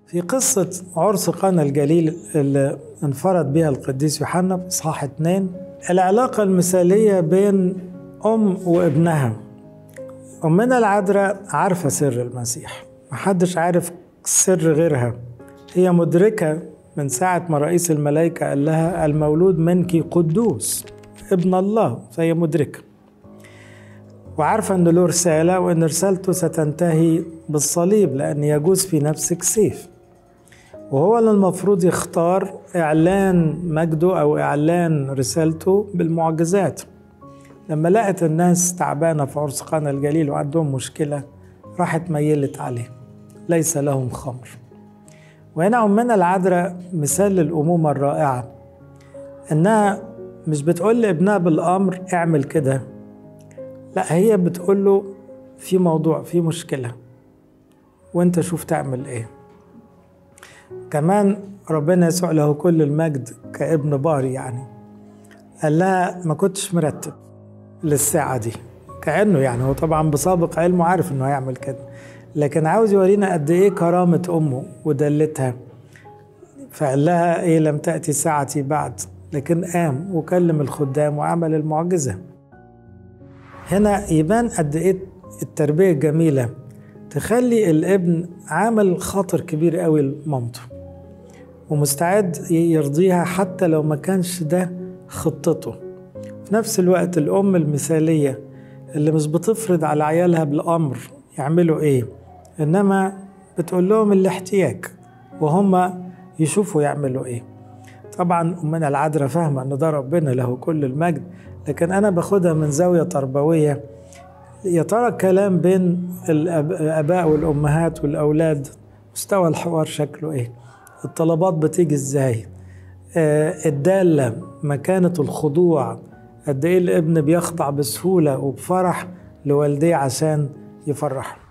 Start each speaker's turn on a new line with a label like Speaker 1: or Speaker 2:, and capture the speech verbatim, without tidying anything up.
Speaker 1: في قصة عرس قانا الجليل اللي انفرد بها القديس يوحنا في إصحاح اتنين، العلاقة المثالية بين أم وابنها. أمنا العذراء عارفة سر المسيح، محدش عارف سر غيرها. هي مدركة من ساعة ما رئيس الملائكة قال لها المولود منك قدوس ابن الله، فهي مدركة وعارفة أن له رسالة، وأن رسالته ستنتهي بالصليب لأن يجوز في نفسك سيف، وهو اللي المفروض يختار إعلان مجده أو إعلان رسالته بالمعجزات. لما لقت الناس تعبانة في عرس قانا الجليل وعندهم مشكلة، راحت ميلت عليه ليس لهم خمر. وهنا أمنا العذراء مثال للأمومة الرائعة، إنها مش بتقول لابنها بالأمر اعمل كده، لا، هي بتقول له في موضوع، في مشكلة، وانت شوف تعمل ايه. كمان ربنا يسوع له كل المجد كابن باري، يعني قال لها ما كنتش مرتب للساعة دي، كأنه يعني هو طبعا بسابق علمه عارف انه هيعمل كده، لكن عاوز يورينا قد ايه كرامة امه ودلتها. فقال لها ايه، لم تأتي ساعتي بعد، لكن قام وكلم الخدام وعمل المعجزة. هنا يبان قد ايه التربية الجميلة تخلي الابن عامل خاطر كبير قوي لمامته ومستعد يرضيها حتى لو ما كانش ده خطته. في نفس الوقت الأم المثالية اللي مش بتفرض على عيالها بالأمر يعملوا ايه، إنما بتقول لهم الاحتياج وهم يشوفوا يعملوا ايه. طبعا أمنا العذراء فاهمة أن ده ربنا له كل المجد، لكن أنا باخدها من زاوية تربوية. يا ترى الكلام بين الآباء والأمهات والأولاد مستوى الحوار شكله إيه؟ الطلبات بتيجي إزاي؟ آه الدالة، مكانة الخضوع، قد إيه الابن بيخضع بسهولة وبفرح لوالديه عشان يفرحه.